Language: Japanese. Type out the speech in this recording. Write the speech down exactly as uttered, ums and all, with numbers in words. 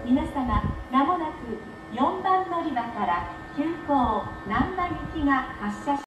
皆様、まもなくよんばん乗り場から急行難波行きが発車し